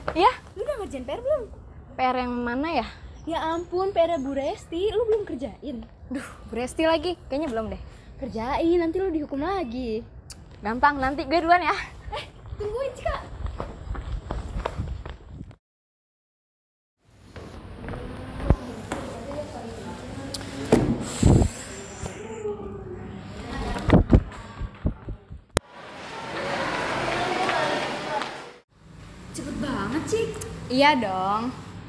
Ya, Lu udah ngerjain PR belum? PR yang mana ya? Ya ampun, PR Bu Resti, lu belum kerjain? Duh, Bu Resti lagi. Kayaknya belum deh. Kerjain, nanti lu dihukum lagi. Gampang, nanti gue duluan ya. Tungguin Cika. Cepet banget, Cik. Iya dong.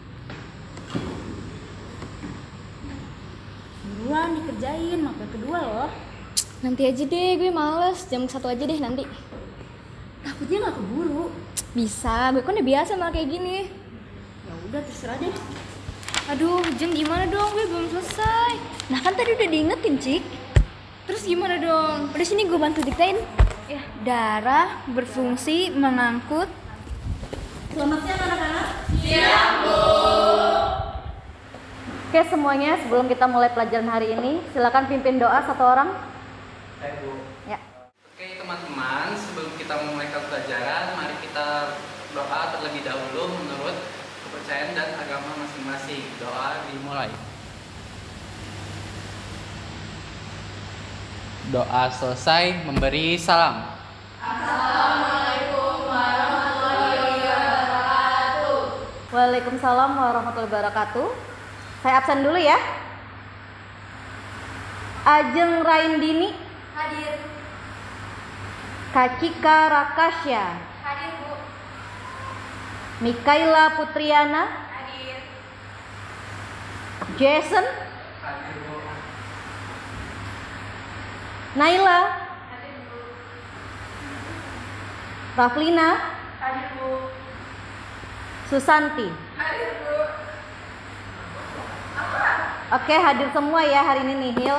Buruan dikerjain, mapel kedua loh. Nanti aja deh, gue males. Jam 1 aja deh nanti. Takutnya nggak keburu. Bisa, gue kan udah biasa malah kayak gini. Ya udah terserah deh. Aduh, Jeng gimana dong? Gue belum selesai. Nah kan tadi udah diingetin, Cik. Terus gimana dong? Udah sini gue bantu diktain. Ya. Darah berfungsi mengangkut. Selamat siang anak-anak. Oke semuanya, sebelum kita mulai pelajaran hari ini, silakan pimpin doa satu orang. Saya Bu. Ya. Oke teman-teman, sebelum kita memulai pelajaran, mari kita doa terlebih dahulu menurut kepercayaan dan agama masing-masing. Doa dimulai. Doa selesai, memberi salam. Waalaikumsalam warahmatullahi wabarakatuh. Saya absen dulu ya. Ajeng Raindini. Hadir. Kacika Rakasya. Hadir, Bu. Mikaela Putriana. Hadir. Jason. Hadir Bu. Naila. Hadir, Bu. Raflina. Hadir, Bu. Susanti. Hadir, Bu. Oke, hadir semua ya hari ini nihil.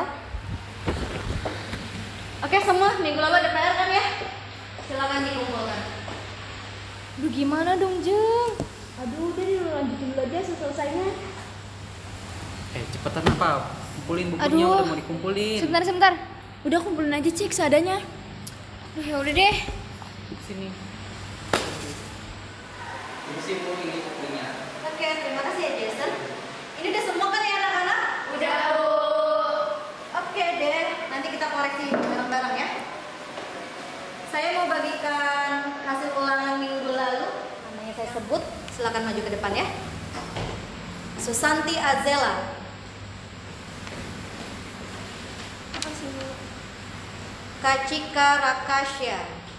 Oke semua, minggu lalu ada PR kan ya? Silakan dikumpulkan. Duh, gimana dong, Jeng? Aduh, udah deh, lu lanjutin dulu aja selesainya. Cepetan apa? Kumpulin bukunya, Aduh. udah mau dikumpulin. Sebentar. Udah kumpulin aja, Cik, seadanya. Duh, ya udah deh. Sini. Di sini Bu, ini bukunya. Oke, terima kasih ya Jason. Ini udah semua kan ya anak-anak? Udah, Bu. Oke deh, nanti kita koreksi bareng-bareng ya. Saya mau bagikan hasil ulangan minggu lalu. Namanya saya sebut, silakan maju ke depan ya. Susanti Azela. Kacika Rakasya.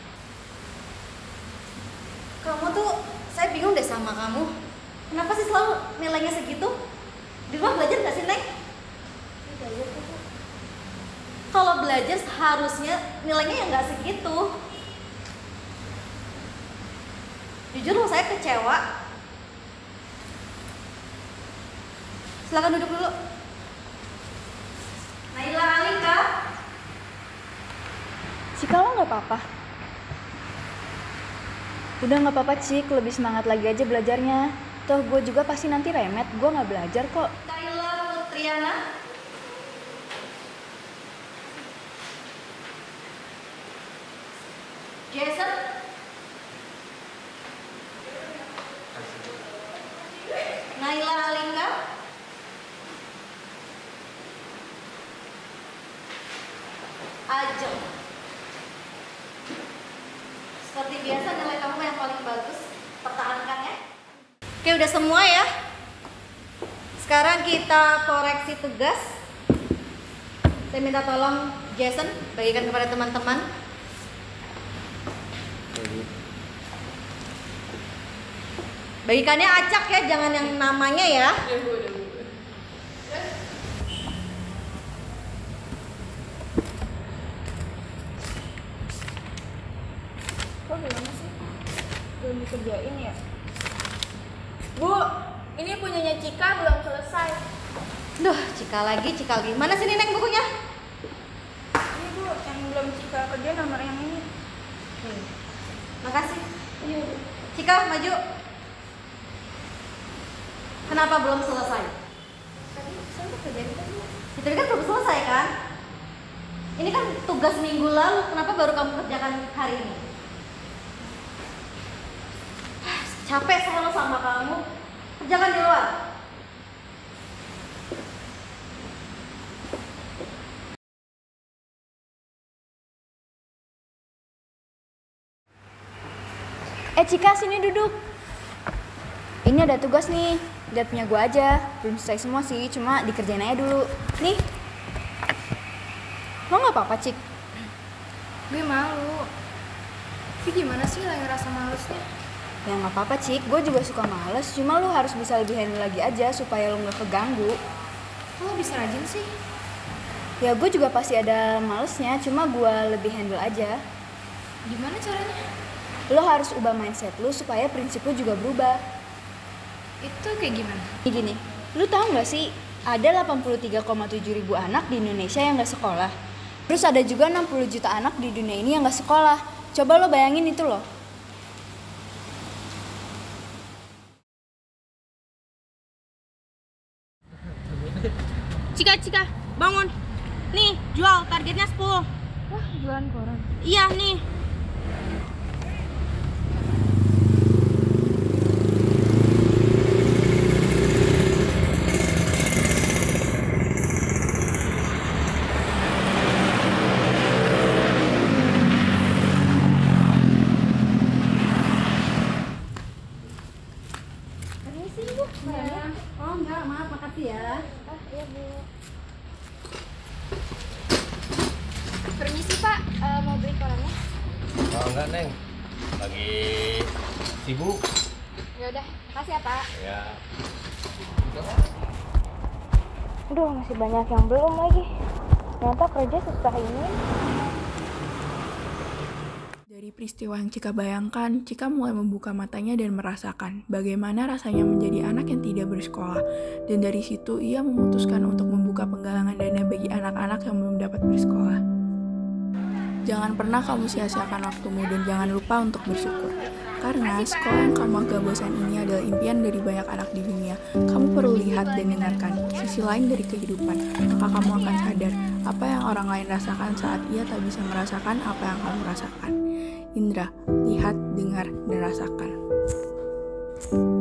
Kamu tuh, saya bingung deh sama kamu. Kenapa sih selalu nilainya segitu? Di rumah belajar nggak sih, Neng? Kalau belajar seharusnya nilainya ya nggak segitu. Jujur loh, saya kecewa. Silakan duduk dulu. Naila Alika. Cika lo nggak apa-apa? Udah nggak apa-apa, Cik. Lebih semangat lagi aja belajarnya. Toh gue juga pasti nanti remet. Gue nggak belajar kok. Kaila Putriana. Jason. Naila Alika. Ajeng. Seperti biasa nilai kamu yang paling bagus. Pertahankan ya. Oke, udah semua ya. Sekarang kita koreksi tugas. Saya minta tolong Jason bagikan kepada teman-teman. Bagikannya acak ya, jangan yang namanya ya. Kok gimana sih? Belum dikerjain ya? Bu, ini punyanya Cika belum selesai. Duh, Cika lagi. Mana sih Neng bukunya? Ini Bu, yang belum Cika kerja nomor yang ini. Makasih. Cika, maju. Kenapa belum selesai? Tadi saya udah kerjain tadi. Itu kan belum selesai kan? Ini kan tugas minggu lalu, kenapa baru kamu kerjakan hari ini? Capek saya sama kamu. Kerjakan di luar. Cika, sini duduk. Ini ada tugas nih, lihat punya gue aja. Belum selesai semua sih, cuma dikerjain aja dulu. Nih. Lo gak apa-apa, Cik? Gue malu. Tapi gimana sih lagi rasa malesnya? Ya gak apa-apa, Cik. Gue juga suka males, cuma lo harus bisa lebih handle lagi aja supaya lo gak keganggu. Kok lo bisa rajin sih? Ya gue juga pasti ada malesnya, cuma gue lebih handle aja. Gimana caranya? Lo harus ubah mindset lo supaya prinsip lo juga berubah. Itu kayak gimana? Gini, lu tahu nggak sih ada 83,7 ribu anak di Indonesia yang nggak sekolah. Terus ada juga 60 juta anak di dunia ini yang nggak sekolah. Coba lo bayangin itu loh. Cika, bangun. Nih, jual, targetnya 10. Wah, jualan koran. Iya, nih. Oh enggak, maaf, makasih ya. Permisi Pak, mau beli korannya? Oh enggak Neng, lagi sibuk. Ya udah, makasih ya Pak. Ya. Aduh, masih banyak yang belum lagi. Ternyata kerja susah ini. Dari peristiwa yang Cika bayangkan, Cika mulai membuka matanya dan merasakan bagaimana rasanya menjadi anak yang tidak bersekolah. Dan dari situ ia memutuskan untuk membuka penggalangan dana bagi anak-anak yang belum dapat bersekolah. Jangan pernah kamu sia-siakan waktumu dan jangan lupa untuk bersyukur. Karena sekolah yang kamu agak bosan ini adalah impian dari banyak anak di dunia. Kamu perlu lihat dan dengarkan sisi lain dari kehidupan, maka kamu akan sadar apa yang orang lain rasakan saat ia tak bisa merasakan apa yang kamu rasakan. Indra, lihat, dengar, dan rasakan.